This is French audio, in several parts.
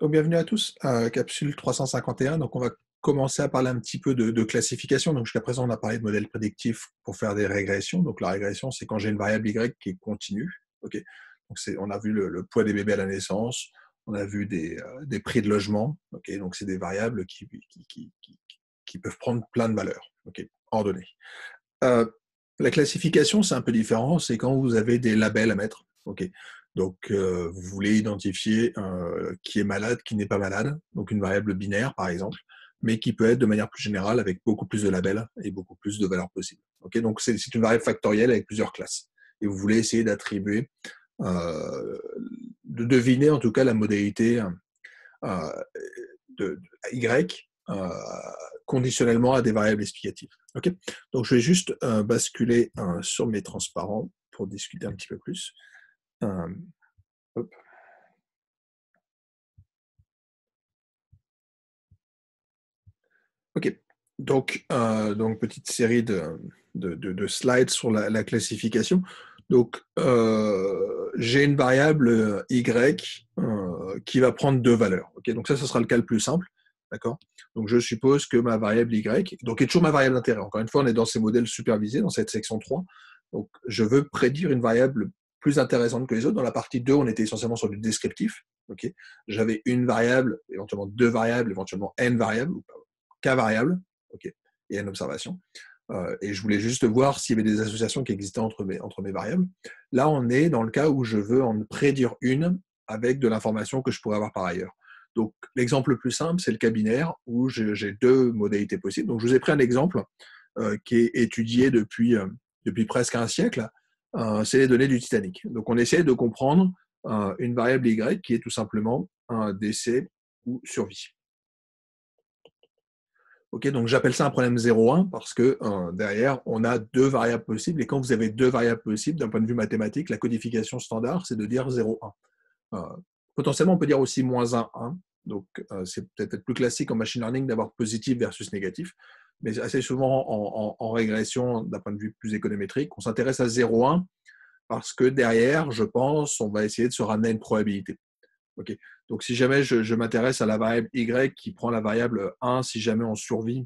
Donc, bienvenue à tous, capsule 351. Donc, on va commencer à parler un petit peu de classification. Donc, jusqu'à présent, on a parlé de modèles prédictifs pour faire des régressions. Donc, la régression, c'est quand j'ai une variable y qui est continue. Ok. Donc, on a vu le poids des bébés à la naissance, on a vu des prix de logement. Ok. Donc, c'est des variables qui peuvent prendre plein de valeurs. Ok. Ordonnées. Euh, la classification, c'est un peu différent. C'est quand vous avez des labels à mettre. Ok. Donc, vous voulez identifier qui est malade, qui n'est pas malade. Donc, une variable binaire, par exemple, mais qui peut être de manière plus générale avec beaucoup plus de labels et beaucoup plus de valeurs possibles. Ok. Donc, c'est une variable factorielle avec plusieurs classes. Et vous voulez essayer d'attribuer, de deviner en tout cas la modalité euh, de Y conditionnellement à des variables explicatives. Okay. Donc, je vais juste basculer sur mes transparents pour discuter un petit peu plus. Hop. Ok. Donc, petite série de slides sur la classification. Donc, j'ai une variable Y qui va prendre deux valeurs. Okay. Donc, ça sera le cas le plus simple. D'accord. Donc, je suppose que ma variable Y, donc est toujours ma variable d'intérêt. Encore une fois, on est dans ces modèles supervisés, dans cette section 3. Donc, je veux prédire une variable plus intéressante que les autres. Dans la partie 2, on était essentiellement sur du descriptif. Okay. J'avais une variable, éventuellement deux variables, éventuellement n variables, K variables, ok, et n observations. Et je voulais juste voir s'il y avait des associations qui existaient entre mes variables. Là, on est dans le cas où je veux en prédire une avec de l'information que je pourrais avoir par ailleurs. Donc, l'exemple le plus simple, c'est le cas binaire, où j'ai deux modalités possibles. Donc, je vous ai pris un exemple qui est étudié depuis presque un siècle. C'est les données du Titanic. Donc, on essaie de comprendre une variable Y qui est tout simplement un décès ou survie. Ok, donc j'appelle ça un problème 0,1 parce que derrière, on a deux variables possibles. Et quand vous avez deux variables possibles, d'un point de vue mathématique, la codification standard, c'est de dire 0,1. Potentiellement, on peut dire aussi moins 1, 1. Donc, c'est peut-être plus classique en machine learning d'avoir positif versus négatif. Mais assez souvent, en régression, d'un point de vue plus économétrique, on s'intéresse à 0,1 parce que derrière, je pense, on va essayer de se ramener à une probabilité. Ok. Donc, si jamais je m'intéresse à la variable Y qui prend la variable 1 si jamais on survit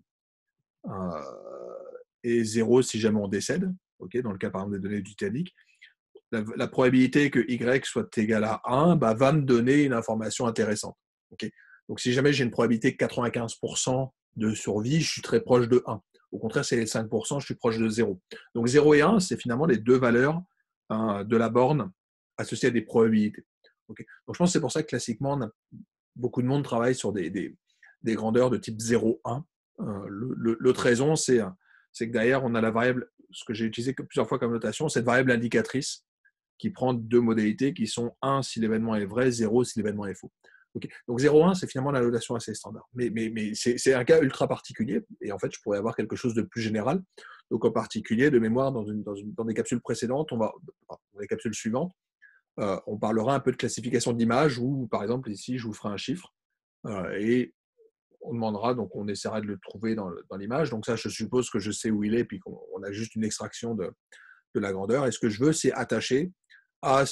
et 0 si jamais on décède, okay, dans le cas par exemple des données du Titanic, la probabilité que Y soit égal à 1 va me donner une information intéressante. Okay. Donc, si jamais j'ai une probabilité de 95% de survie, je suis très proche de 1. Au contraire, c'est les 5%, je suis proche de 0. Donc, 0 et 1, c'est finalement les deux valeurs de la borne associées à des probabilités. Okay. Donc, je pense que c'est pour ça que classiquement, beaucoup de monde travaille sur des grandeurs de type 0,1. L'autre raison, c'est que derrière, on a la variable, ce que j'ai utilisé plusieurs fois comme notation, cette variable indicatrice qui prend deux modalités qui sont 1 si l'événement est vrai, 0 si l'événement est faux. Okay. Donc 0,1, c'est finalement la notation assez standard. Mais c'est un cas ultra particulier, et en fait, je pourrais avoir quelque chose de plus général. Donc en particulier, de mémoire, dans des capsules précédentes, dans les capsules suivantes, on parlera un peu de classification d'images, où par exemple, ici, je vous ferai un chiffre, et on demandera, donc on essaiera de le trouver dans l'image. Donc ça, je suppose que je sais où il est, puis qu'on a juste une extraction de la grandeur. Et ce que je veux, c'est attacher à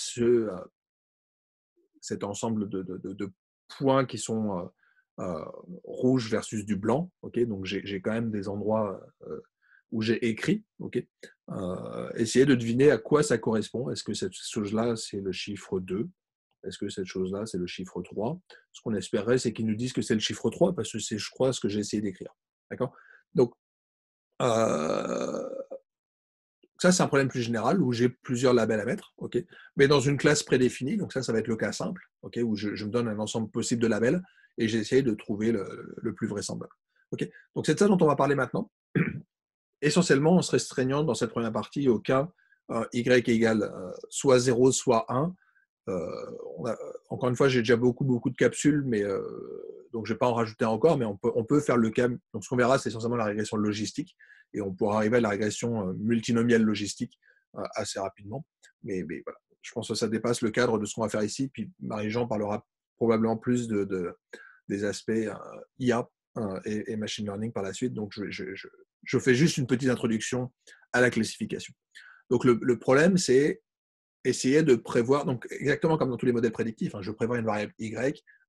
cet ensemble de points qui sont rouges versus du blanc. Okay, donc j'ai quand même des endroits où j'ai écrit. Okay, essayer de deviner à quoi ça correspond. Est-ce que cette chose-là, c'est le chiffre 2? Est-ce que cette chose-là, c'est le chiffre 3? Ce qu'on espérerait, c'est qu'ils nous disent que c'est le chiffre 3 parce que c'est, je crois, ce que j'ai essayé d'écrire. D'accord. Donc, euh, ça, c'est un problème plus général où j'ai plusieurs labels à mettre. Okay, mais dans une classe prédéfinie, donc ça va être le cas simple, okay, où je me donne un ensemble possible de labels et j'essaie de trouver le plus vraisemblable. Okay, donc, c'est de ça dont on va parler maintenant. Essentiellement, en se restreignant dans cette première partie au cas Y égale soit 0, soit 1. Encore une fois, j'ai déjà beaucoup de capsules, mais donc je ne vais pas en rajouter encore, mais on peut faire le cas. Donc, ce qu'on verra, c'est essentiellement la régression logistique, et on pourra arriver à la régression multinomiale logistique assez rapidement. Mais voilà, je pense que ça dépasse le cadre de ce qu'on va faire ici. Puis Marie-Jean parlera probablement plus des aspects IA et machine learning par la suite. Donc, je fais juste une petite introduction à la classification. Donc, le problème, c'est essayer de prévoir, donc exactement comme dans tous les modèles prédictifs, je prévois une variable Y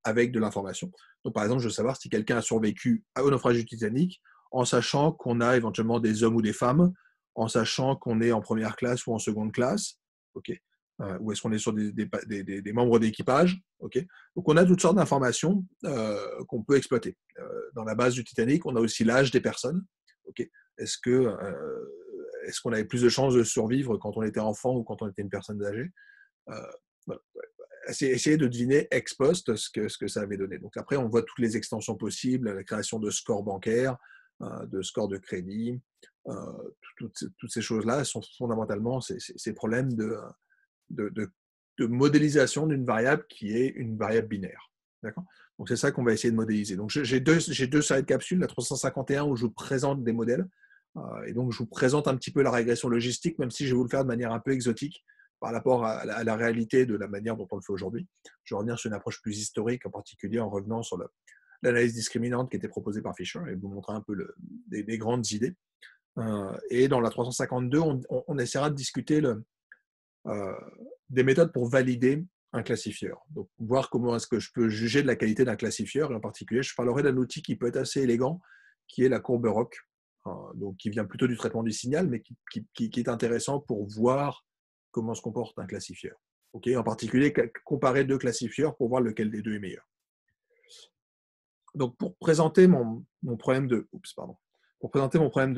avec de l'information. Donc, par exemple, je veux savoir si quelqu'un a survécu au naufrage du Titanic en sachant qu'on a éventuellement des hommes ou des femmes, en sachant qu'on est en première classe ou en seconde classe, ok, ou est-ce qu'on est sur des membres d'équipage, ok. Donc, on a toutes sortes d'informations qu'on peut exploiter. Dans la base du Titanic, on a aussi l'âge des personnes, ok. Est-ce qu'on avait plus de chances de survivre quand on était enfant ou quand on était une personne âgée? Voilà. Essayer de deviner ex post ce que ça avait donné. Donc après, on voit toutes les extensions possibles, la création de scores bancaires, de scores de crédit, toutes ces choses-là sont fondamentalement ces problèmes de, de, de modélisation d'une variable qui est une variable binaire. D'accord. Donc c'est ça qu'on va essayer de modéliser. Donc j'ai deux slides capsules, la 351 où je vous présente des modèles, et donc je vous présente un petit peu la régression logistique, même si je vais vous le faire de manière un peu exotique par rapport à la réalité de la manière dont on le fait aujourd'hui. Je vais revenir sur une approche plus historique, en particulier en revenant sur l'analyse discriminante qui était proposée par Fisher et vous montrer un peu des grandes idées. Et dans la 352, on essaiera de discuter des méthodes pour valider un classifieur. Donc, voir comment est-ce que je peux juger de la qualité d'un classifieur. Et en particulier, je parlerai d'un outil qui peut être assez élégant, qui est la courbe ROC, donc qui vient plutôt du traitement du signal, mais qui est intéressant pour voir comment se comporte un classifieur. Okay, en particulier, comparer deux classifieurs pour voir lequel des deux est meilleur. Donc, pour présenter mon problème de... Pour présenter mon problème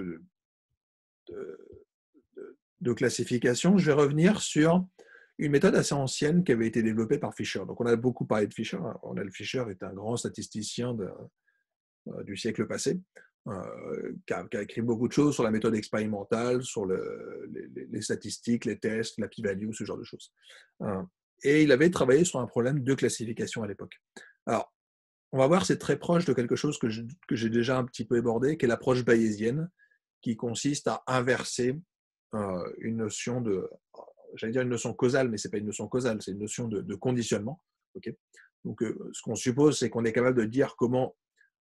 de classification, je vais revenir sur une méthode assez ancienne qui avait été développée par Fisher. Donc, on a beaucoup parlé de Fisher. Fisher est un grand statisticien du siècle passé, qui a écrit beaucoup de choses sur la méthode expérimentale, sur les statistiques, les tests, la p-value, ce genre de choses. Et il avait travaillé sur un problème de classification à l'époque. Alors, on va voir, c'est très proche de quelque chose que j'ai déjà un petit peu abordé, qui est l'approche bayésienne, qui consiste à inverser une notion j'allais dire une notion causale, mais ce n'est pas une notion causale, c'est une notion de conditionnement. Okay. Donc, ce qu'on suppose, c'est qu'on est capable de dire comment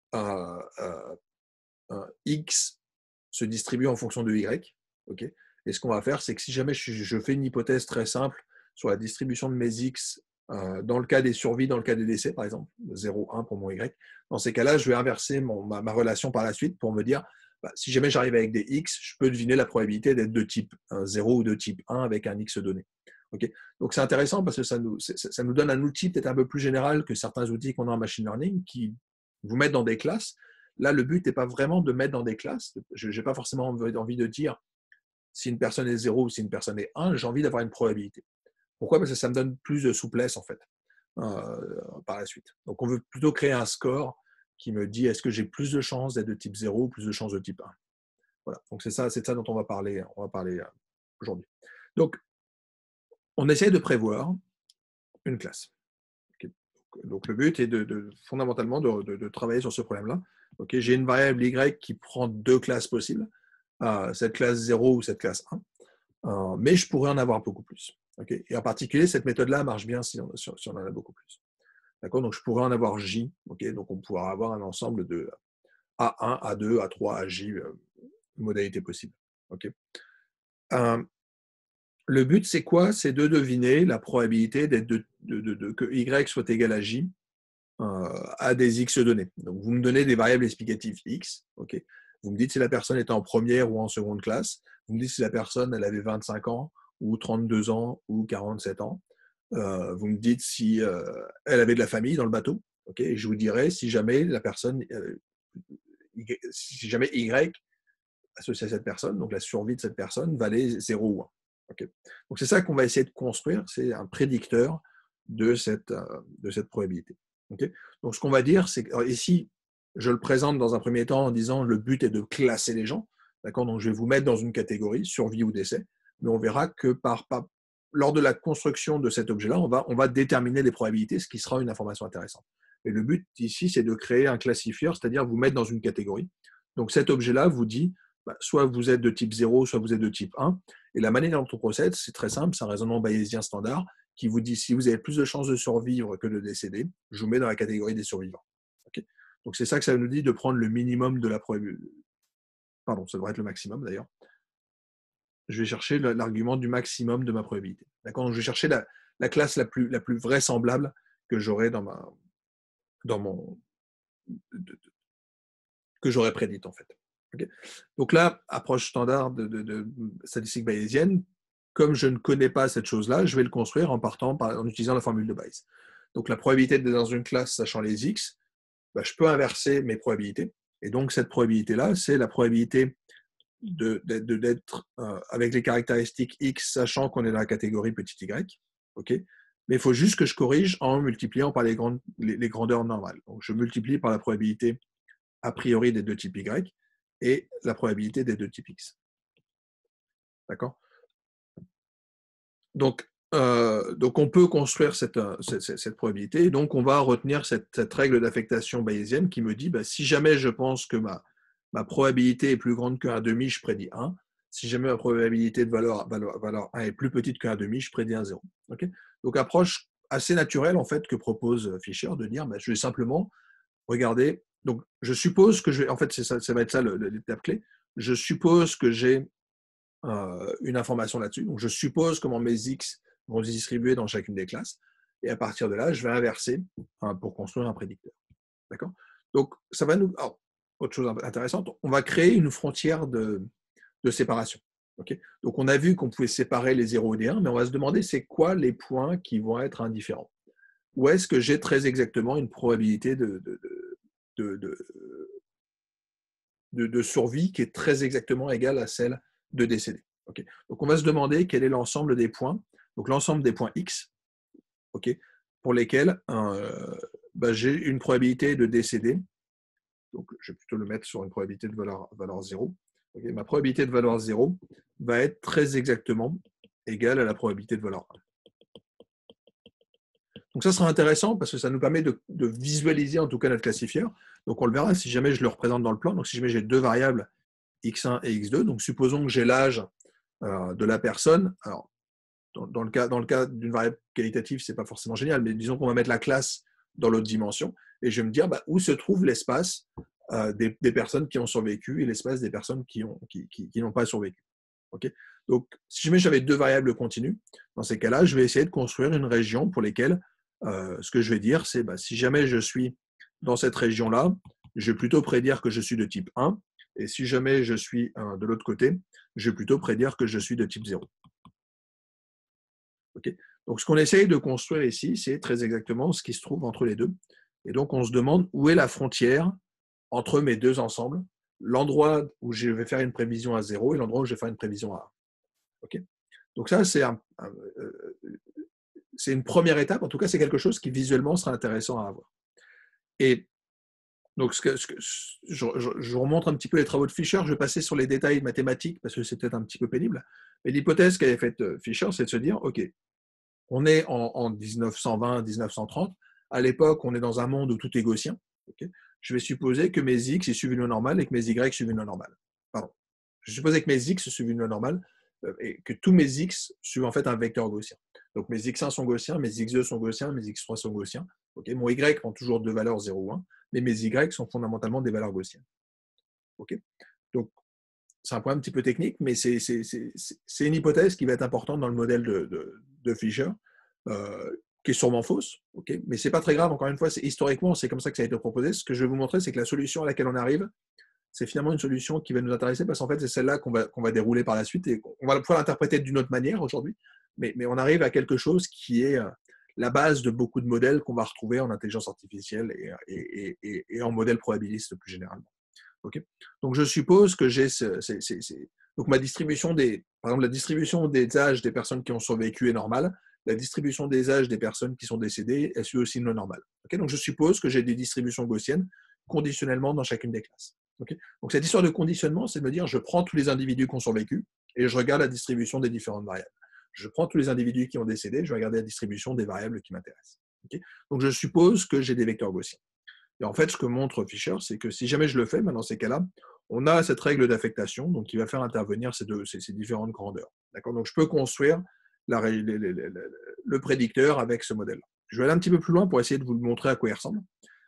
X se distribue en fonction de Y. Okay. Et ce qu'on va faire, c'est que si jamais je fais une hypothèse très simple sur la distribution de mes X dans le cas des survies, dans le cas des décès, par exemple, 0, 1 pour mon Y, dans ces cas-là, je vais inverser ma relation par la suite pour me dire, si jamais j'arrive avec des X, je peux deviner la probabilité d'être de type 0 ou de type 1 avec un X donné. Okay. Donc c'est intéressant parce que ça nous donne un outil peut-être un peu plus général que certains outils qu'on a en machine learning qui vous mettent dans des classes. Là, le but n'est pas vraiment de mettre dans des classes. Je n'ai pas forcément envie de dire si une personne est 0 ou si une personne est 1, j'ai envie d'avoir une probabilité. Pourquoi? Parce que ça me donne plus de souplesse en fait par la suite. Donc on veut plutôt créer un score qui me dit est-ce que j'ai plus de chances d'être de type 0 ou plus de chances de type 1. Voilà. Donc c'est ça dont on va parler aujourd'hui. Donc on essaie de prévoir une classe. Okay. Donc le but est fondamentalement de travailler sur ce problème-là. Okay. J'ai une variable y qui prend deux classes possibles, cette classe 0 ou cette classe 1, mais je pourrais en avoir beaucoup plus. Okay. Et en particulier, cette méthode-là marche bien si on en a beaucoup plus. D'accord. Donc je pourrais en avoir J, okay. Donc on pourra avoir un ensemble de A1, A2, A3, AJ, modalités possibles. Okay. Le but, c'est quoi? C'est de deviner la probabilité que Y soit égal à J à des X donnés. Donc, vous me donnez des variables explicatives X. Okay. Vous me dites si la personne était en première ou en seconde classe. Vous me dites si la personne elle avait 25 ans ou 32 ans ou 47 ans. Vous me dites si elle avait de la famille dans le bateau. Okay. Et je vous dirai si jamais la personne, si jamais Y associé à cette personne, donc la survie de cette personne, valait 0 ou 1. Okay. Donc c'est ça qu'on va essayer de construire, c'est un prédicteur de cette probabilité. Okay. Donc ce qu'on va dire, c'est que ici, je le présente dans un premier temps en disant le but est de classer les gens. D'accord. Donc je vais vous mettre dans une catégorie, survie ou décès, mais on verra que lors de la construction de cet objet-là, on va déterminer les probabilités, ce qui sera une information intéressante. Et le but ici, c'est de créer un classifieur, c'est-à-dire vous mettre dans une catégorie. Donc cet objet-là vous dit soit vous êtes de type 0, soit vous êtes de type 1. Et la manière dont on procède, c'est très simple, c'est un raisonnement bayésien standard qui vous dit si vous avez plus de chances de survivre que de décéder, je vous mets dans la catégorie des survivants. Okay. Donc c'est ça que ça nous dit de prendre le minimum de la probabilité. Pardon, ça devrait être le maximum d'ailleurs. Je vais chercher l'argument du maximum de ma probabilité. D'accord. Donc je vais chercher la classe la plus vraisemblable que j'aurai dans dans mon, que j'aurais prédite en fait. Okay. Donc là, approche standard de statistique bayésienne, comme je ne connais pas cette chose-là, je vais le construire en utilisant la formule de Bayes. Donc la probabilité d'être dans une classe sachant les x, bah, je peux inverser mes probabilités. Et donc cette probabilité-là, c'est la probabilité d'être avec les caractéristiques x, sachant qu'on est dans la catégorie petit y. Okay. Mais il faut juste que je corrige en multipliant par les grandeurs normales. Donc je multiplie par la probabilité a priori des deux types y et la probabilité des deux types x. D'accord? Donc on peut construire cette probabilité. Donc, on va retenir cette règle d'affectation bayésienne qui me dit, bah, si jamais je pense que ma probabilité est plus grande qu'un demi, je prédis 1. Si jamais ma probabilité de valeur 1 est plus petite qu'un demi, je prédis un 0. Okay. Donc, approche assez naturelle en fait que propose Fisher de dire, bah, je vais simplement regarder. Donc, je suppose que en fait, ça va être ça l'étape clé. Je suppose que j'ai une information là-dessus. Donc, je suppose comment mes X vont se distribuer dans chacune des classes. Et à partir de là, je vais inverser pour construire un prédicteur. D'accord? Donc, ça va nous. Alors, autre chose intéressante, on va créer une frontière de séparation. Okay. Donc, on a vu qu'on pouvait séparer les 0 des 1, mais on va se demander c'est quoi les points qui vont être indifférents. Où est-ce que j'ai très exactement une probabilité de survie qui est très exactement égale à celle de décédé. Okay. Donc, on va se demander quel est l'ensemble des points, donc l'ensemble des points X, okay, pour lesquels j'ai une probabilité de décéder. Donc, je vais plutôt le mettre sur une probabilité de valeur 0. Okay. Ma probabilité de valeur 0 va être très exactement égale à la probabilité de valeur 1. Donc ça sera intéressant parce que ça nous permet de visualiser en tout cas notre classifieur. Donc on le verra si jamais je le représente dans le plan. Donc si jamais j'ai deux variables x1 et x2, donc supposons que j'ai l'âge de la personne. Alors dans le cas d'une variable qualitative, c'est pas forcément génial, mais disons qu'on va mettre la classe dans l'autre dimension et je vais me dire où se trouve l'espace des personnes qui ont survécu et l'espace des personnes qui n'ont pas survécu. Okay. Donc si jamais j'avais deux variables continues, dans ces cas-là, je vais essayer de construire une région pour lesquelles ce que je vais dire, c'est si jamais je suis dans cette région-là, je vais plutôt prédire que je suis de type 1, et si jamais je suis de l'autre côté, je vais plutôt prédire que je suis de type 0. Okay. Donc ce qu'on essaye de construire ici, c'est très exactement ce qui se trouve entre les deux. Et donc on se demande où est la frontière entre mes deux ensembles, l'endroit où je vais faire une prévision à 0 et l'endroit où je vais faire une prévision à 1. Okay. Donc ça, c'est une première étape, en tout cas, c'est quelque chose qui visuellement sera intéressant à avoir. Et donc, je remonte un petit peu les travaux de Fisher, je vais passer sur les détails mathématiques parce que c'est peut-être un petit peu pénible, mais l'hypothèse qu'avait faite Fisher, c'est de se dire, OK, on est en 1920-1930, à l'époque, on est dans un monde où tout est gaussien, okay, je vais supposer que mes X suivent une loi normale et que mes Y suivent une loi normale. Pardon. Je supposais que mes X suivent une loi normale et que tous mes X suivent en fait un vecteur gaussien. Donc mes X1 sont gaussiens, mes X2 sont gaussiens, mes X3 sont gaussiens. Okay. Mon Y prend toujours deux valeurs 0 ou 1, mais mes Y sont fondamentalement des valeurs gaussiennes. Okay. Donc c'est un point un petit peu technique, mais c'est une hypothèse qui va être importante dans le modèle de Fisher, qui est sûrement fausse, okay, mais c'est pas très grave, encore une fois, historiquement, c'est comme ça que ça a été proposé. Ce que je vais vous montrer, c'est que la solution à laquelle on arrive, c'est finalement une solution qui va nous intéresser parce qu'en fait, c'est celle-là qu'on va dérouler par la suite et on va pouvoir l'interpréter d'une autre manière aujourd'hui, mais on arrive à quelque chose qui est la base de beaucoup de modèles qu'on va retrouver en intelligence artificielle et en modèle probabiliste plus généralement. Okay. Donc, je suppose que j'ai donc ma distribution par exemple, la distribution des âges des personnes qui ont survécu est normale. La distribution des âges des personnes qui sont décédées, elle suit aussi une loi normale. Okay. Donc, je suppose que j'ai des distributions gaussiennes conditionnellement dans chacune des classes. Okay. Donc, cette histoire de conditionnement, c'est de me dire, je prends tous les individus qui ont survécu et je regarde la distribution des différentes variables. Je prends tous les individus qui ont décédé, je vais regarder la distribution des variables qui m'intéressent. Okay. Donc, je suppose que j'ai des vecteurs gaussiens. Et en fait, ce que montre Fisher, c'est que si jamais je le fais, dans ces cas-là, on a cette règle d'affectation, donc qui va faire intervenir ces différentes grandeurs. Donc, je peux construire le prédicteur avec ce modèle. Je vais aller un petit peu plus loin pour essayer de vous le montrer à quoi il ressemble.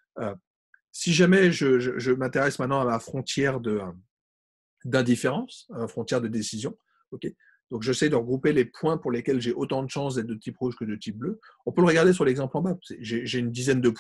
Si jamais je m'intéresse maintenant à ma frontière d'indifférence, à ma frontière de décision, okay, donc j'essaie de regrouper les points pour lesquels j'ai autant de chances d'être de type rouge que de type bleu. On peut le regarder sur l'exemple en bas. J'ai une dizaine de points.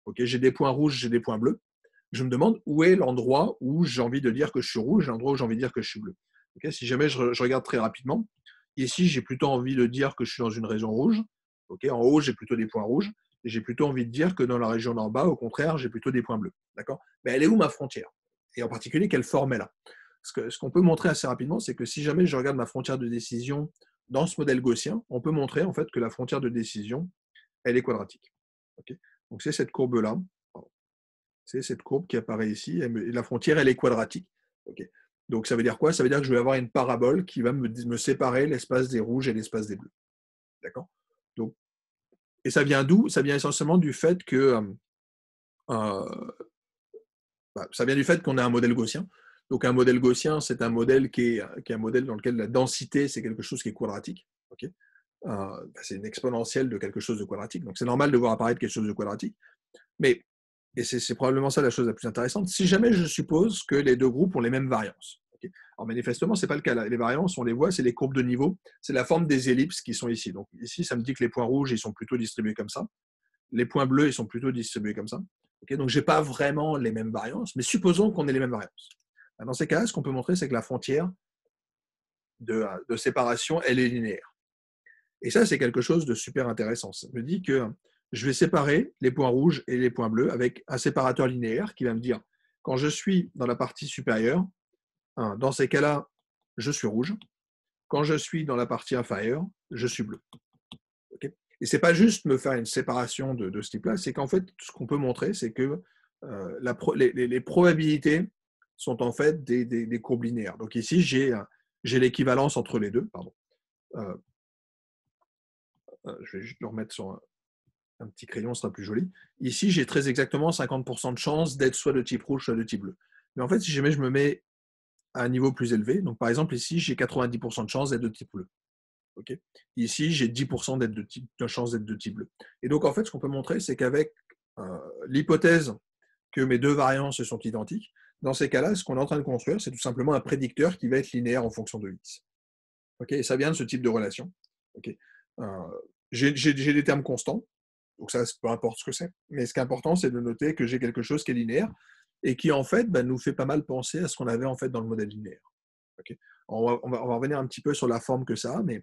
Ok, j'ai des points rouges, j'ai des points bleus. Je me demande où est l'endroit où j'ai envie de dire que je suis rouge et l'endroit où j'ai envie de dire que je suis bleu. Ok, si jamais je regarde très rapidement, ici, j'ai plutôt envie de dire que je suis dans une région rouge. Ok, en haut, j'ai plutôt des points rouges. Et j'ai plutôt envie de dire que dans la région d'en bas, au contraire, j'ai plutôt des points bleus. D'accord. Mais elle est où ma frontière? Et en particulier, quelle forme elle a? Ce qu'on peut montrer assez rapidement, c'est que si jamais je regarde ma frontière de décision dans ce modèle gaussien, on peut montrer en fait que la frontière de décision, elle est quadratique. Ok, donc c'est cette courbe-là. C'est cette courbe qui apparaît ici. Et la frontière, elle est quadratique. Ok, donc ça veut dire quoi? Ça veut dire que je vais avoir une parabole qui va me séparer l'espace des rouges et l'espace des bleus. D'accord. Donc, et ça vient d'où? Ça vient essentiellement du fait que euh, ça vient du fait qu'on a un modèle gaussien. Donc un modèle gaussien, c'est un modèle qui est un modèle dans lequel la densité, c'est quelque chose qui est quadratique. Okay, c'est une exponentielle de quelque chose de quadratique. Donc c'est normal de voir apparaître quelque chose de quadratique. Mais, et c'est probablement ça la chose la plus intéressante, si jamais je suppose que les deux groupes ont les mêmes variances. Okay, alors manifestement, ce n'est pas le cas. Là. Les variances, on les voit, c'est les courbes de niveau, c'est la forme des ellipses qui sont ici. Donc ici, ça me dit que les points rouges, ils sont plutôt distribués comme ça. Les points bleus, ils sont plutôt distribués comme ça. Okay, donc je n'ai pas vraiment les mêmes variances, mais supposons qu'on ait les mêmes variances. Dans ces cas-là, ce qu'on peut montrer, c'est que la frontière de séparation, elle est linéaire. Et ça, c'est quelque chose de super intéressant. Ça me dit que je vais séparer les points rouges et les points bleus avec un séparateur linéaire qui va me dire, quand je suis dans la partie supérieure, dans ces cas-là, je suis rouge. Quand je suis dans la partie inférieure, je suis bleu. Okay, et ce n'est pas juste me faire une séparation de ce type-là, c'est qu'en fait, ce qu'on peut montrer, c'est que les probabilités sont en fait des courbes linéaires. Donc ici, j'ai l'équivalence entre les deux. Pardon. Je vais juste le remettre sur un petit crayon, ce sera plus joli. Ici, j'ai très exactement 50% de chance d'être soit de type rouge, soit de type bleu. Mais en fait, si jamais je me mets à un niveau plus élevé, donc par exemple ici, j'ai 90% de chance d'être de type bleu. Okay, ici, j'ai 10% de chance d'être de type bleu. Et donc, en fait, ce qu'on peut montrer, c'est qu'avec l'hypothèse que mes deux variances sont identiques, dans ces cas-là, ce qu'on est en train de construire, c'est tout simplement un prédicteur qui va être linéaire en fonction de x. Okay, et ça vient de ce type de relation. Okay, j'ai des termes constants, donc ça, peu importe ce que c'est. Mais ce qui est important, c'est de noter que j'ai quelque chose qui est linéaire et qui, en fait, nous fait pas mal penser à ce qu'on avait en fait dans le modèle linéaire. Okay, on va revenir un petit peu sur la forme que ça a, mais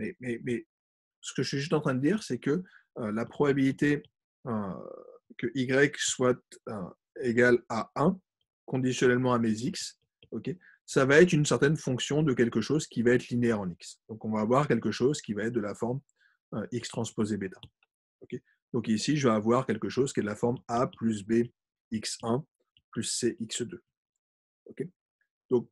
ce que je suis juste en train de dire, c'est que la probabilité que y soit égal à 1, conditionnellement à mes x, okay, ça va être une certaine fonction de quelque chose qui va être linéaire en x. Donc on va avoir quelque chose qui va être de la forme x transposé bêta. Okay, donc ici, je vais avoir quelque chose qui est de la forme a plus b x1 plus c x2. Okay, donc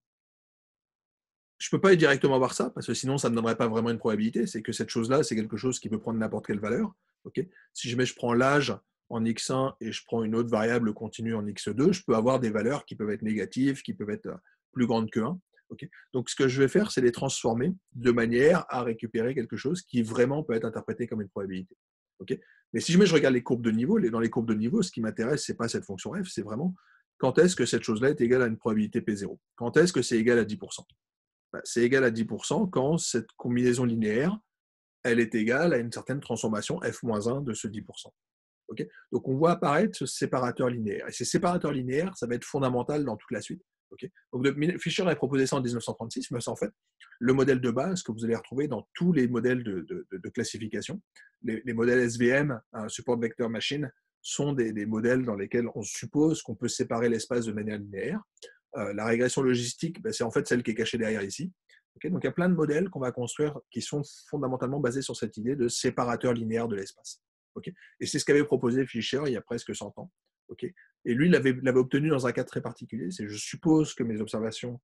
je ne peux pas directement voir ça, parce que sinon, ça ne me donnerait pas vraiment une probabilité. C'est que cette chose-là, c'est quelque chose qui peut prendre n'importe quelle valeur. Okay, si je prends l'âge en x1 et je prends une autre variable continue en x2, je peux avoir des valeurs qui peuvent être négatives, qui peuvent être plus grandes que 1. Okay, donc, ce que je vais faire, c'est les transformer de manière à récupérer quelque chose qui vraiment peut être interprété comme une probabilité. Okay, mais si je regarde les courbes de niveau, dans les courbes de niveau, ce qui m'intéresse, ce n'est pas cette fonction f, c'est vraiment quand est-ce que cette chose-là est égale à une probabilité P0. Quand est-ce que c'est égal à 10%. C'est égal à 10% quand cette combinaison linéaire, elle est égale à une certaine transformation f-1 de ce 10%. Okay, donc on voit apparaître ce séparateur linéaire. Et ces séparateurs linéaires, ça va être fondamental dans toute la suite. Okay, donc Fisher a proposé ça en 1936, mais c'est en fait le modèle de base que vous allez retrouver dans tous les modèles de classification. Les modèles SVM, Support Vector Machine, sont des modèles dans lesquels on suppose qu'on peut séparer l'espace de manière linéaire. La régression logistique, c'est en fait celle qui est cachée derrière ici. Okay, donc il y a plein de modèles qu'on va construire qui sont fondamentalement basés sur cette idée de séparateur linéaire de l'espace. Okay, et c'est ce qu'avait proposé Fisher il y a presque 100 ans. Okay, et lui, il l'avait obtenu dans un cas très particulier. C'est je suppose que mes observations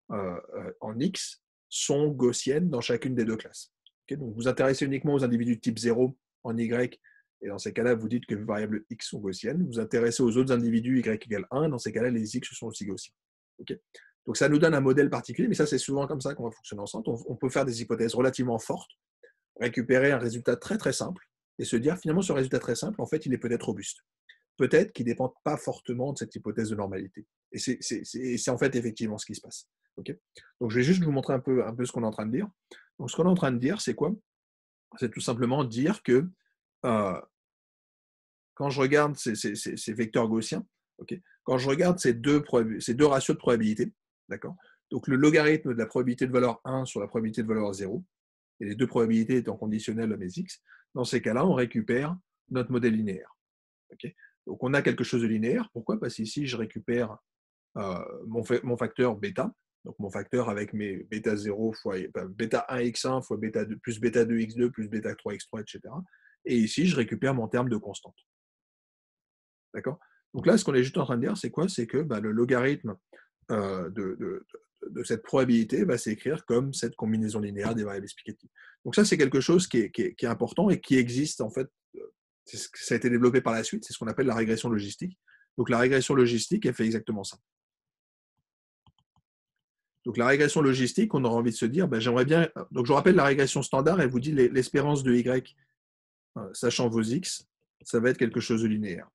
en X sont gaussiennes dans chacune des deux classes. Okay, donc vous intéressez uniquement aux individus de type 0 en Y, et dans ces cas-là, vous dites que les variables X sont gaussiennes. Vous intéressez aux autres individus Y égale 1, dans ces cas-là, les X sont aussi gaussiens. Okay, donc ça nous donne un modèle particulier, mais ça, c'est souvent comme ça qu'on va fonctionner ensemble. On peut faire des hypothèses relativement fortes, récupérer un résultat très très simple, et se dire finalement ce résultat très simple, en fait, il est peut-être robuste. Peut-être qu'il ne dépend pas fortement de cette hypothèse de normalité. Et c'est en fait effectivement ce qui se passe. Okay, donc je vais juste vous montrer un peu ce qu'on est en train de dire. Donc ce qu'on est en train de dire, c'est quoi? C'est tout simplement dire que quand je regarde ces vecteurs gaussiens, ok, quand je regarde ces deux ratios de probabilité, d'accord, donc le logarithme de la probabilité de valeur 1 sur la probabilité de valeur 0, et les deux probabilités étant conditionnelles à mes x, dans ces cas-là, on récupère notre modèle linéaire. Okay, donc on a quelque chose de linéaire. Pourquoi? Parce qu'ici, je récupère mon facteur bêta, donc mon facteur avec mes bêta 0 fois bêta 1x1 fois bêta 2 plus bêta 2x2 plus bêta 3x3, etc. Et ici, je récupère mon terme de constante. D'accord? Donc là, ce qu'on est juste en train de dire, c'est quoi? C'est que le logarithme de cette probabilité va s'écrire comme cette combinaison linéaire des variables explicatives. Donc ça, c'est quelque chose qui est important et qui existe en fait. Ça a été développé par la suite, c'est ce qu'on appelle la régression logistique. Donc la régression logistique, elle fait exactement ça. Donc la régression logistique, on aura envie de se dire, j'aimerais bien. Donc je vous rappelle la régression standard, elle vous dit l'espérance de y, sachant vos x, ça va être quelque chose de linéaire.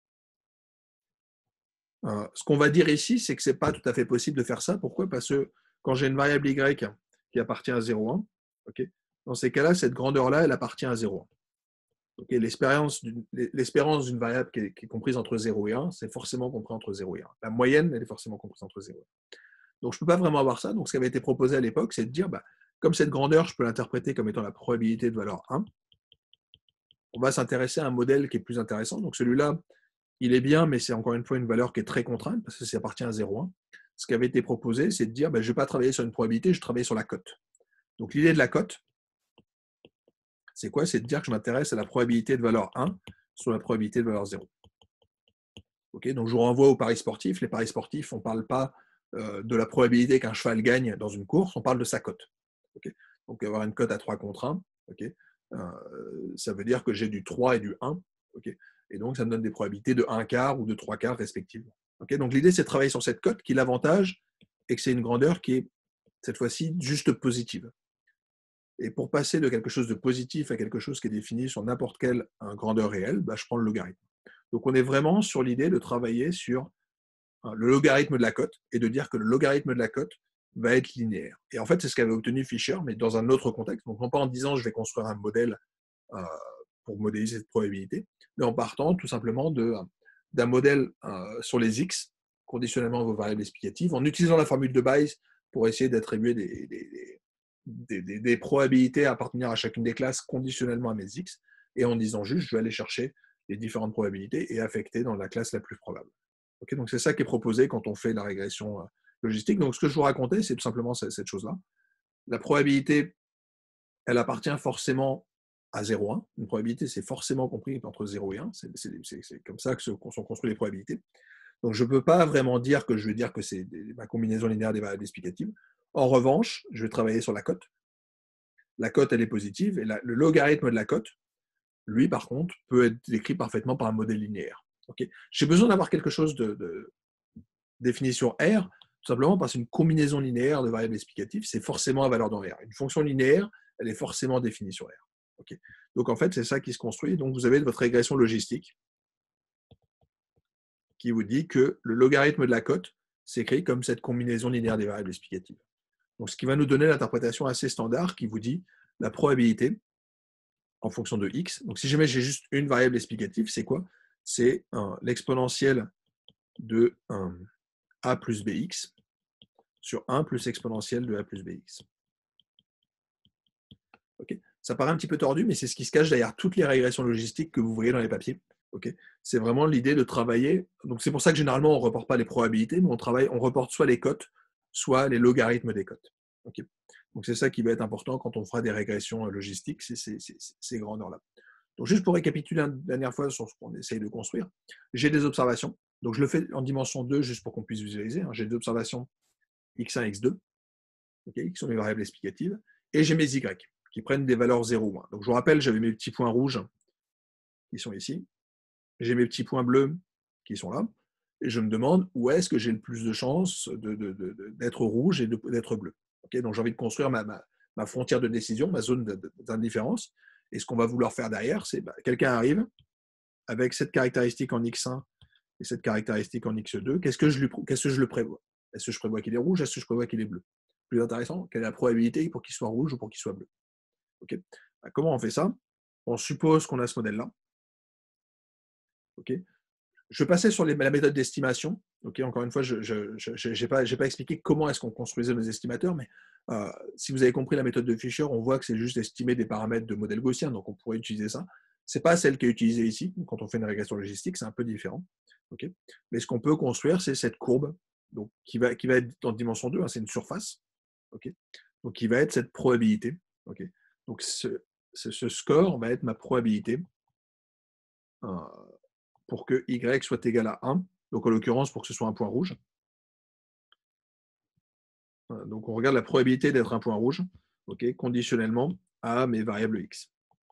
Ce qu'on va dire ici, c'est que ce n'est pas tout à fait possible de faire ça. Pourquoi? Parce que quand j'ai une variable y qui appartient à 0,1, okay, dans ces cas-là, cette grandeur-là, elle appartient à 0,1. Okay, l'espérance d'une variable qui est comprise entre 0 et 1, c'est forcément compris entre 0 et 1. La moyenne, elle est forcément comprise entre 0 et 1. Donc, je ne peux pas vraiment avoir ça. Donc, ce qui avait été proposé à l'époque, c'est de dire, comme cette grandeur, je peux l'interpréter comme étant la probabilité de valeur 1, on va s'intéresser à un modèle qui est plus intéressant. Donc, celui-là, il est bien, mais c'est encore une fois une valeur qui est très contrainte parce que ça appartient à 0,1. Ce qui avait été proposé, c'est de dire, je ne vais pas travailler sur une probabilité, je vais travailler sur la cote. Donc, l'idée de la cote, c'est quoi? C'est de dire que je m'intéresse à la probabilité de valeur 1 sur la probabilité de valeur 0. Okay, donc, je vous renvoie aux paris sportifs. Les paris sportifs, on ne parle pas de la probabilité qu'un cheval gagne dans une course, on parle de sa cote. Okay, donc, avoir une cote à 3 contre 1, okay, ça veut dire que j'ai du 3 et du 1. Okay, et donc, ça me donne des probabilités de 1 quart ou de 3 quarts respectivement. Okay, donc, l'idée, c'est de travailler sur cette cote qui, l'avantage, est que c'est une grandeur qui est, cette fois-ci, juste positive. Et pour passer de quelque chose de positif à quelque chose qui est défini sur n'importe quelle grandeur réelle, je prends le logarithme. Donc, on est vraiment sur l'idée de travailler sur le logarithme de la cote et de dire que le logarithme de la cote va être linéaire. Et en fait, c'est ce qu'avait obtenu Fisher, mais dans un autre contexte. Donc, non pas en disant je vais construire un modèle pour modéliser cette probabilité, mais en partant tout simplement d'un modèle sur les x, conditionnellement à vos variables explicatives, en utilisant la formule de Bayes pour essayer d'attribuer des probabilités à appartenir à chacune des classes conditionnellement à mes x, et en disant juste je vais aller chercher les différentes probabilités et affecter dans la classe la plus probable. Okay, donc c'est ça qui est proposé quand on fait la régression logistique. Donc ce que je vous racontais, c'est tout simplement cette chose-là. La probabilité, elle appartient forcément à 0,1. Une probabilité, c'est forcément compris entre 0 et 1. C'est comme ça que sont construites les probabilités. Donc je ne peux pas vraiment dire que je vais dire que c'est ma combinaison linéaire des variables explicatives. En revanche, je vais travailler sur la cote. La cote, elle est positive, et le logarithme de la cote, lui, par contre, peut être décrit parfaitement par un modèle linéaire. Okay, j'ai besoin d'avoir quelque chose de définition R, tout simplement parce qu'une combinaison linéaire de variables explicatives, c'est forcément à valeur dans R. Une fonction linéaire, elle est forcément définie sur R. Okay, donc en fait, c'est ça qui se construit. Donc vous avez votre régression logistique qui vous dit que le logarithme de la cote s'écrit comme cette combinaison linéaire des variables explicatives. Donc ce qui va nous donner l'interprétation assez standard qui vous dit la probabilité en fonction de x. Donc si jamais j'ai juste une variable explicative, c'est quoi? C'est l'exponentielle de a plus bx sur 1 plus exponentielle de a plus bx. Okay, ça paraît un petit peu tordu, mais c'est ce qui se cache derrière toutes les régressions logistiques que vous voyez dans les papiers. Okay, c'est vraiment l'idée de travailler. Donc c'est pour ça que généralement on ne reporte pas les probabilités, mais on reporte soit les cotes, soit les logarithmes des cotes. Okay, donc c'est ça qui va être important quand on fera des régressions logistiques, c'est ces grandeurs-là. Donc juste pour récapituler une dernière fois sur ce qu'on essaye de construire, j'ai des observations. Donc je le fais en dimension 2 juste pour qu'on puisse visualiser. J'ai des observations x1, x2, okay, qui sont mes variables explicatives, et j'ai mes y qui prennent des valeurs 0 ou 1. Donc je vous rappelle, j'avais mes petits points rouges qui sont ici, j'ai mes petits points bleus qui sont là, et je me demande où est-ce que j'ai le plus de chances d'être rouge et d'être bleu. Okay, donc j'ai envie de construire ma frontière de décision, ma zone d'indifférence, et ce qu'on va vouloir faire derrière, c'est quelqu'un arrive avec cette caractéristique en x1 et cette caractéristique en x2, qu'est-ce que je le prévois? Est-ce que je prévois qu'il est rouge? Est-ce que je prévois qu'il est bleu? Plus intéressant, quelle est la probabilité pour qu'il soit rouge ou pour qu'il soit bleu? Okay, comment on fait ça? On suppose qu'on a ce modèle-là. OK. Je passais sur la méthode d'estimation. OK, encore une fois, je n'ai pas expliqué comment est-ce qu'on construisait nos estimateurs, mais si vous avez compris la méthode de Fisher, on voit que c'est juste estimer des paramètres de modèle gaussien, donc on pourrait utiliser ça. Ce n'est pas celle qui est utilisée ici. Quand on fait une régression logistique, c'est un peu différent. OK. Mais ce qu'on peut construire, c'est cette courbe donc, qui va être en dimension 2, hein, c'est une surface. OK. Donc, qui va être cette probabilité. OK. Donc, ce score va être ma probabilité pour que y soit égal à 1. Donc, en l'occurrence, pour que ce soit un point rouge. Donc, on regarde la probabilité d'être un point rouge, okay, conditionnellement à mes variables x.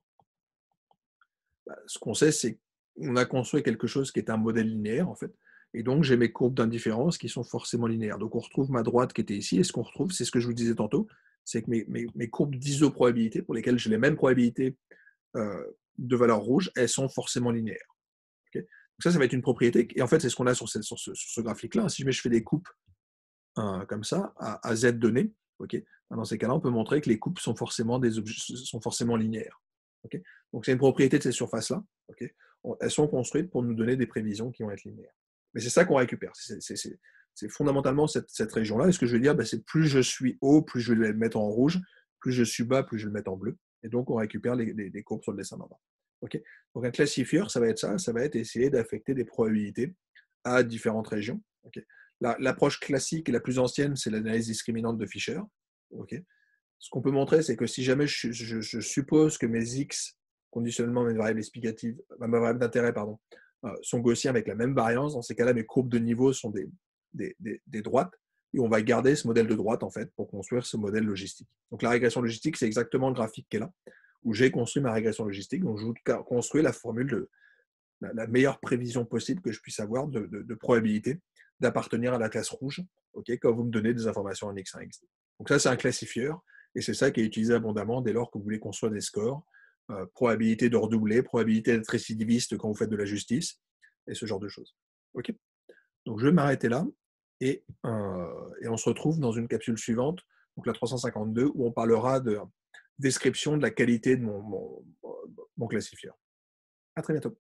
Ce qu'on sait, c'est qu'on a construit quelque chose qui est un modèle linéaire, en fait. Et donc, j'ai mes courbes d'indifférence qui sont forcément linéaires. Donc, on retrouve ma droite qui était ici. Et ce qu'on retrouve, c'est ce que je vous disais tantôt, c'est que mes courbes d'isoprobabilité, pour lesquelles j'ai les mêmes probabilités de valeur rouge, elles sont forcément linéaires. Okay. Donc ça va être une propriété. Et en fait, c'est ce qu'on a sur ce graphique-là. Si je fais des coupes comme ça, à z données, okay, dans ces cas-là, on peut montrer que les coupes sont forcément linéaires. Okay. Donc c'est une propriété de ces surfaces-là. Okay. Elles sont construites pour nous donner des prévisions qui vont être linéaires. Mais c'est ça qu'on récupère. C'est fondamentalement cette région-là. Et ce que je veux dire, c'est plus je suis haut, plus je vais le mettre en rouge, plus je suis bas, plus je vais le mettre en bleu. Et donc on récupère les courbes sur le dessin d'en bas. Okay. Donc un classifieur, ça va être ça. Ça va être essayer d'affecter des probabilités à différentes régions. Okay. L'approche classique et la plus ancienne, c'est l'analyse discriminante de Fisher. Okay. Ce qu'on peut montrer, c'est que si jamais je suppose que mes x, conditionnellement mes variables explicatives, ma variable d'intérêt, pardon, sont gaussiens avec la même variance, dans ces cas-là, mes courbes de niveau sont des droites, et on va garder ce modèle de droite, en fait, pour construire ce modèle logistique. Donc la régression logistique, c'est exactement le graphique qui est là, où j'ai construit ma régression logistique, donc je vous construis la formule de la meilleure prévision possible que je puisse avoir de probabilité d'appartenir à la classe rouge, okay, quand vous me donnez des informations en X1, X2. Donc ça, c'est un classifieur, et c'est ça qui est utilisé abondamment dès lors que vous voulez construire des scores, probabilité de redoubler, probabilité d'être récidiviste quand vous faites de la justice, et ce genre de choses. Okay. Donc je vais m'arrêter là, et on se retrouve dans une capsule suivante, donc la 352, où on parlera de description de la qualité de mon classifieur. À très bientôt.